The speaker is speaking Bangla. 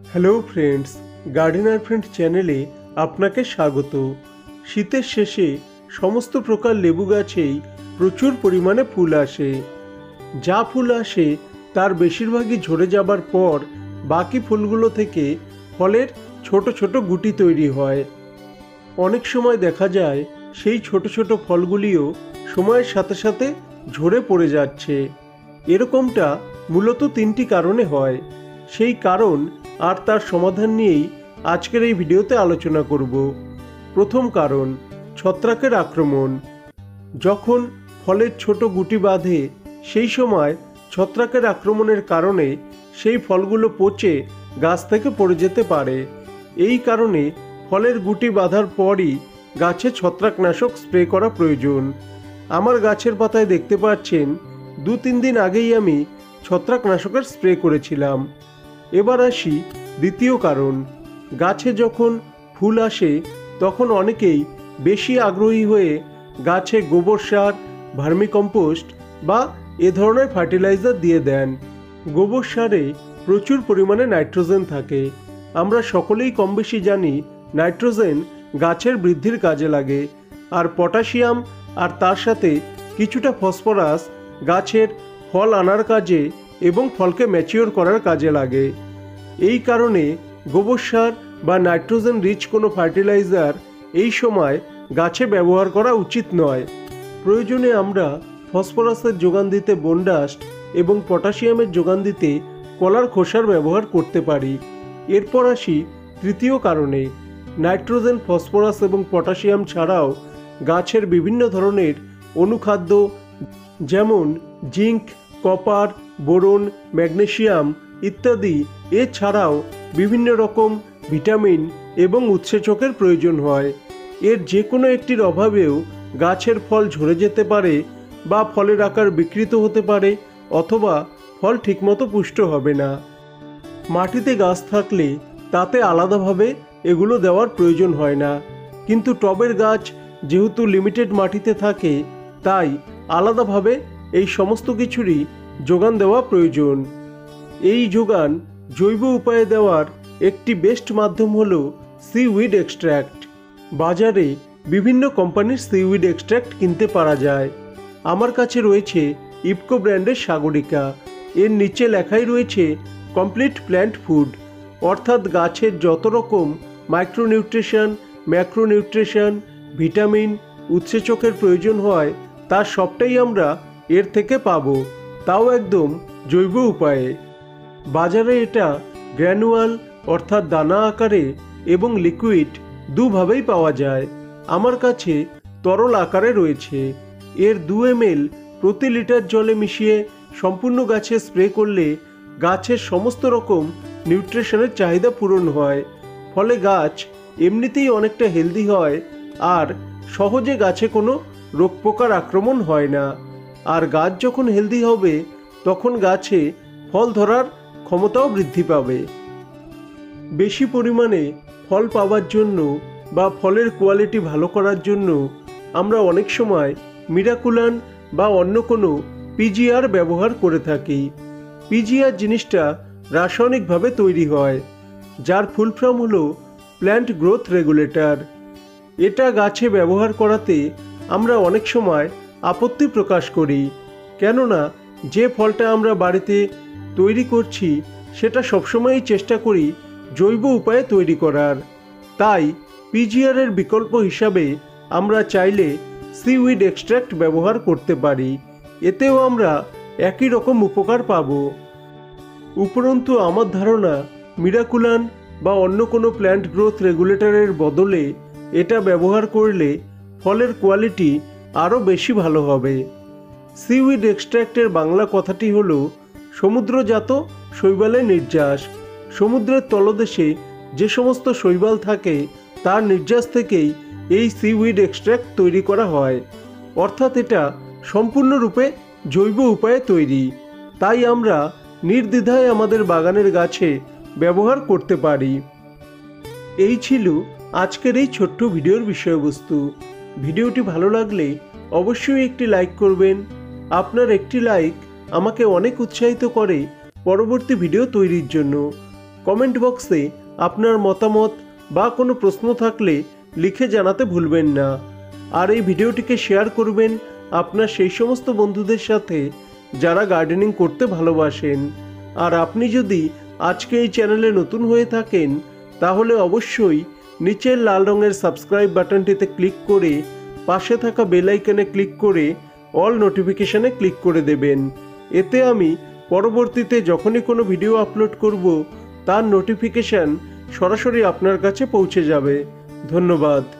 হ্যালো ফ্রেন্ডস, গার্ডেনার ফ্রেন্ড চ্যানেলে আপনাকে স্বাগত। শীতের শেষে সমস্ত প্রকার লেবু গাছেই প্রচুর পরিমাণে ফুল আসে। যা ফুল আসে তার বেশিরভাগই ঝরে যাবার পর বাকি ফুলগুলো থেকে ফলের ছোট ছোট গুটি তৈরি হয়। অনেক সময় দেখা যায় সেই ছোট ছোট ফলগুলিও সময়ের সাথে সাথে ঝরে পড়ে যাচ্ছে। এরকমটা মূলত তিনটি কারণে হয়। সেই কারণ আর তার সমাধান নিয়েই আজকের এই ভিডিওতে আলোচনা করব। প্রথম কারণ, ছত্রাকের আক্রমণ। যখন ফলের ছোট গুটি বাঁধে সেই সময় ছত্রাকের আক্রমণের কারণে সেই ফলগুলো পচে গাছ থেকে পড়ে যেতে পারে। এই কারণে ফলের গুটি বাঁধার পরই গাছে ছত্রাকনাশক স্প্রে করা প্রয়োজন। আমার গাছের পাতায় দেখতে পাচ্ছেন 2-3 দিন আগেই আমি ছত্রাকনাশকের স্প্রে করেছিলাম। এবার আসি দ্বিতীয় কারণ। গাছে যখন ফুল আসে তখন অনেকেই বেশি আগ্রহী হয়ে গাছে গোবর সার, ভার্মিকম্পোস্ট বা এ ধরনের ফার্টিলাইজার দিয়ে দেন। গোবর সারে প্রচুর পরিমাণে নাইট্রোজেন থাকে। আমরা সকলেই কম বেশি জানি নাইট্রোজেন গাছের বৃদ্ধির কাজে লাগে, আর পটাশিয়াম আর তার সাথে কিছুটা ফসফরাস গাছের ফল আনার কাজে এবং ফলকে ম্যাচিওর করার কাজে লাগে। এই কারণে গোবর সার বা নাইট্রোজেন রিচ কোনো ফার্টিলাইজার এই সময় গাছে ব্যবহার করা উচিত নয়। প্রয়োজনে আমরা ফসফরাসের যোগান দিতে বোনডাস্ট এবং পটাশিয়ামের যোগান দিতে কলার খোসার ব্যবহার করতে পারি। এরপর আসি তৃতীয় কারণে। নাইট্রোজেন, ফসফরাস এবং পটাশিয়াম ছাড়াও গাছের বিভিন্ন ধরনের অনুখাদ্য যেমন জিঙ্ক, কপার, বোরন, ম্যাগনেসিয়াম ইত্যাদি এছাড়াও বিভিন্ন রকম ভিটামিন এবং উৎসেচকের প্রয়োজন হয়। এর যে কোনো একটির অভাবেও গাছের ফল ঝরে যেতে পারে বা ফলের আকার বিকৃত হতে পারে অথবা ফল ঠিকমতো পুষ্ট হবে না। মাটিতে গাছ থাকলে তাতে আলাদাভাবে এগুলো দেওয়ার প্রয়োজন হয় না, কিন্তু টবের গাছ যেহেতু লিমিটেড মাটিতে থাকে তাই আলাদাভাবে এই সমস্ত কিছুরই যোগান দেওয়া প্রয়োজন। এই যোগান জৈব উপায়ে দেওয়ার একটি বেস্ট মাধ্যম হলো সিউইড এক্সট্র্যাক্ট। বাজারে বিভিন্ন কোম্পানির সিউইড এক্সট্র্যাক্ট কিনতে পারা যায়। আমার কাছে রয়েছে ইফকো ব্র্যান্ডের সাগরিকা। এর নিচে লেখাই রয়েছে কমপ্লিট প্ল্যান্ট ফুড, অর্থাৎ গাছের যত রকম মাইক্রোনিউট্রিশন, ম্যাক্রোনিউট্রিশন, ভিটামিন, উৎসেচকের প্রয়োজন হয় তার সবটাই আমরা এর থেকে পাবো, তাও একদম জৈব উপায়ে। বাজারে এটা গ্র্যানুয়াল অর্থাৎ দানা আকারে এবং লিকুইড দুভাবেই পাওয়া যায়। আমার কাছে তরল আকারে রয়েছে। এর 2 ml প্রতি লিটার জলে মিশিয়ে সম্পূর্ণ গাছে স্প্রে করলে গাছের সমস্ত রকম নিউট্রিশনের চাহিদা পূরণ হয়। ফলে গাছ এমনিতেই অনেকটা হেলদি হয় আর সহজে গাছে কোনো রোগ পোকার আক্রমণ হয় না। আর গাছ যখন হেলদি হবে তখন গাছে ফল ধরার ক্ষমতাও বৃদ্ধি পাবে। বেশি পরিমাণে ফল পাওয়ার জন্য বা ফলের কোয়ালিটি ভালো করার জন্য আমরা অনেক সময় মিরাকুলান বা অন্য কোনো পিজিআর ব্যবহার করে থাকি। পিজিআর জিনিসটা রাসায়নিকভাবে তৈরি হয়, যার ফুল ফর্ম হলো প্ল্যান্ট গ্রোথ রেগুলেটর। এটা গাছে ব্যবহার করাতে আমরা অনেক সময় আপত্তি প্রকাশ করি, কেননা যে ফলটা আমরা বাড়িতে তৈরি করছি সেটা সবসময়ই চেষ্টা করি জৈব উপায়ে তৈরি করার। তাই পিজিআর এর বিকল্প হিসাবে আমরা চাইলে সিউইড এক্সট্র্যাক্ট ব্যবহার করতে পারি। এতেও আমরা একই রকম উপকার পাব। উপরন্তু আমার ধারণা মিরাকুলান বা অন্য কোনো প্ল্যান্ট গ্রোথ রেগুলেটরের বদলে এটা ব্যবহার করলে ফলের কোয়ালিটি আরও বেশি ভালো হবে। সিউইড এক্সট্র্যাক্টের বাংলা কথাটি হলো সমুদ্রজাত শৈবালের নির্যাস। সমুদ্রের তলদেশে যে সমস্ত শৈবাল থাকে তার নির্যাস থেকেই এই সিউইড এক্সট্র্যাক্ট তৈরি করা হয়, অর্থাৎ এটা সম্পূর্ণরূপে জৈব উপায়ে তৈরি। তাই আমরা নির্দ্বিধায় আমাদের বাগানের গাছে ব্যবহার করতে পারি। এই ছিল আজকের এই ছোট্ট ভিডিওর বিষয়বস্তু। ভিডিওটি ভালো লাগলে অবশ্যই একটি লাইক করবেন। আপনার একটি লাইক আমাকে অনেক উৎসাহিত করে পরবর্তী ভিডিও তৈরির জন্য। কমেন্ট বক্সে আপনার মতামত বা কোনো প্রশ্ন থাকলে লিখে জানাতে ভুলবেন না। আর এই ভিডিওটিকে শেয়ার করবেন আপনার সেই সমস্ত বন্ধুদের সাথে যারা গার্ডেনিং করতে ভালোবাসেন। আর আপনি যদি আজকে এই চ্যানেলে নতুন হয়ে থাকেন তাহলে অবশ্যই নিচের লাল রঙের সাবস্ক্রাইব বাটনটিতে ক্লিক করে পাশে থাকা বেল আইকনে ক্লিক করে অল নোটিফিকেশনে ক্লিক করে দেবেন। এতে আমি পরবর্তীতে যখনই কোনো ভিডিও আপলোড করব তার নোটিফিকেশন সরাসরি আপনার কাছে পৌঁছে যাবে। ধন্যবাদ।